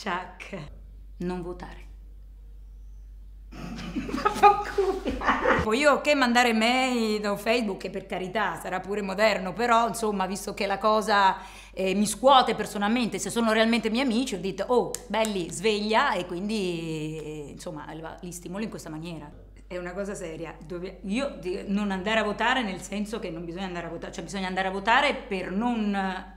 Ciac. Non votare. Poi io che mandare mail o Facebook, che per carità sarà pure moderno, però insomma, visto che la cosa mi scuote personalmente, se sono realmente miei amici, ho detto oh belli, sveglia, e quindi insomma li stimolo in questa maniera. È una cosa seria, io non andare a votare nel senso che non bisogna andare a votare, cioè bisogna andare a votare per non